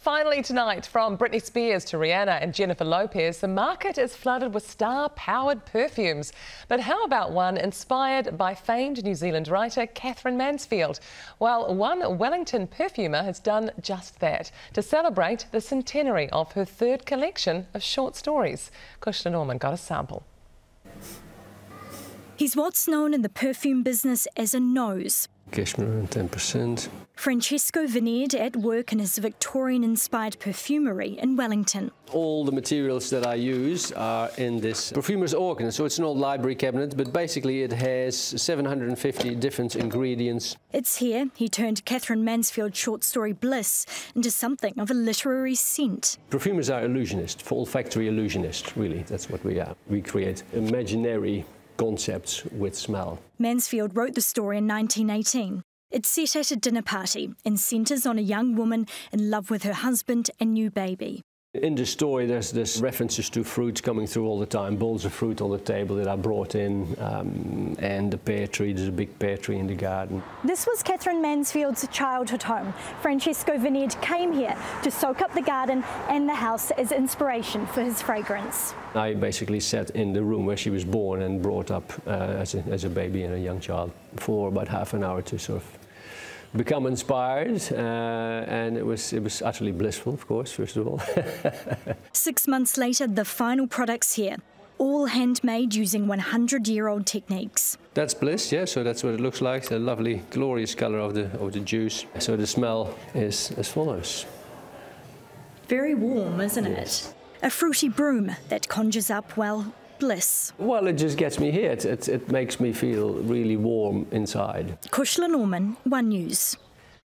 finally tonight, from Britney Spears to Rihanna and Jennifer Lopez, the market is flooded with star-powered perfumes. But how about one inspired by famed New Zealand writer Katherine Mansfield? Well, one Wellington perfumer has done just that to celebrate the centenary of her third collection of short stories. Kushla Norman got a sample. He's what's known in the perfume business as a nose. Cashmere 10%. Francesco veneered at work in his Victorian-inspired perfumery in Wellington. All the materials that I use are in this perfumer's organ, so it's an old library cabinet, but basically it has 750 different ingredients. It's here he turned Katherine Mansfield's short story Bliss into something of a literary scent. Perfumers are illusionists, olfactory illusionists, really, that's what we are. We create imaginary concepts with smell. Mansfield wrote the story in 1918. It's set at a dinner party and centres on a young woman in love with her husband and new baby. In the story there's references to fruits coming through all the time, bowls of fruit on the table that are brought in, and the pear tree, there's a big pear tree in the garden. This was Katherine Mansfield's childhood home. Francesco veneered came here to soak up the garden and the house as inspiration for his fragrance. I basically sat in the room where she was born and brought up as a baby and a young child for about half an hour to sort of become inspired, and it was utterly blissful, of course, first of all. 6 months later, the final product's here, all handmade using 100-year-old techniques. That's bliss, yeah, so that's what it looks like, the lovely, glorious colour of the juice. So the smell is as follows. Very warm, isn't it? A fruity broom that conjures up, well, bliss. Well, it just gets me here. It makes me feel really warm inside. Kushla Norman, One News.